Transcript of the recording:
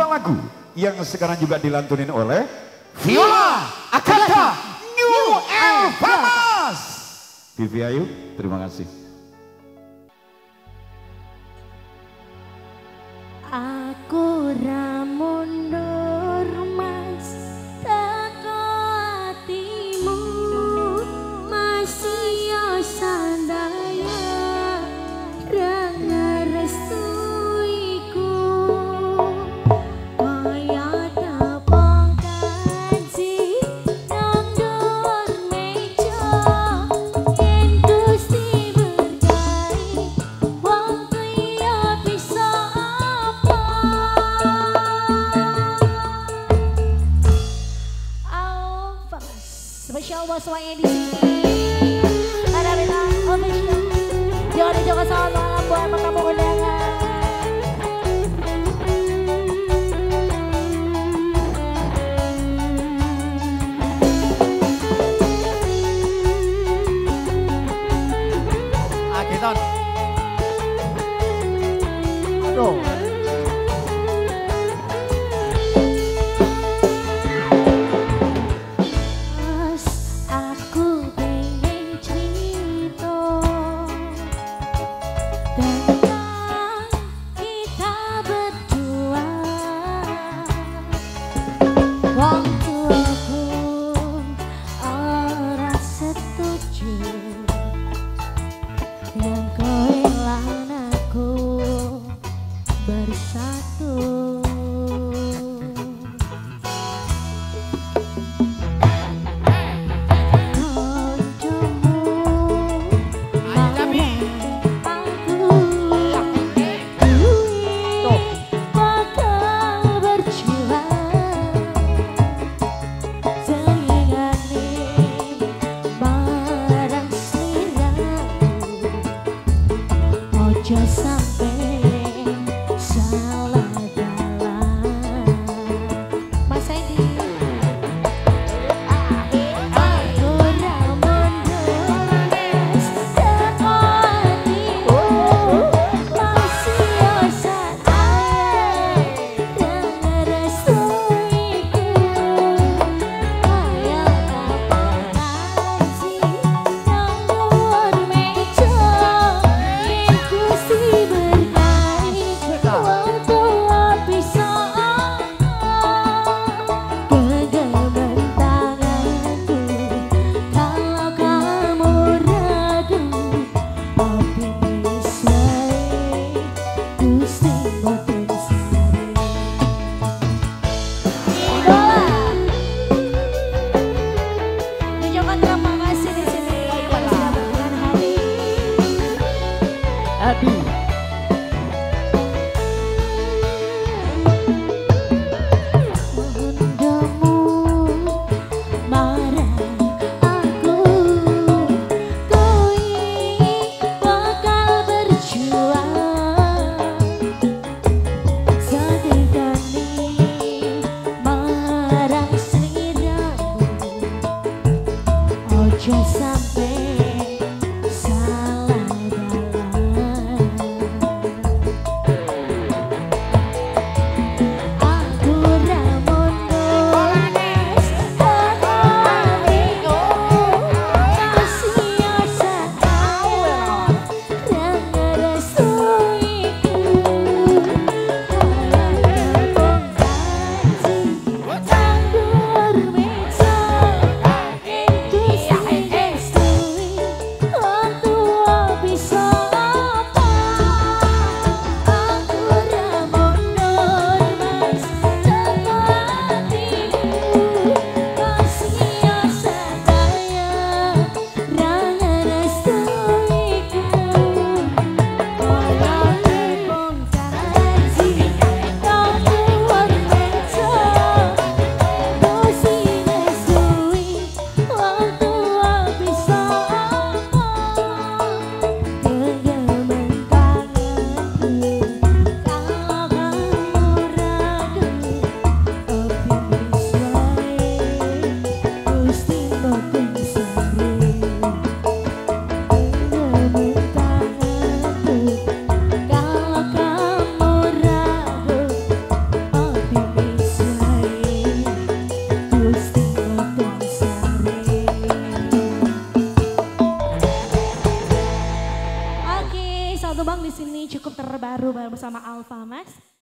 dua lagu yang sekarang juga dilantunin oleh Viola Akata New Alphamas. Vivi Ayu, terima kasih. Aku ramundur mas teko atimu masih yo sandaya ranga restuiku kaya tepung kaji nandur meja yen Gusti berkahi wong kaya bisa spesial buat semuanya di sini. Ada bintang official. Jangan dijaga selamat malam buat tamu undangan. Ageton. Aduh. lagu Bang di sini cukup terbaru bersama Alpha Max.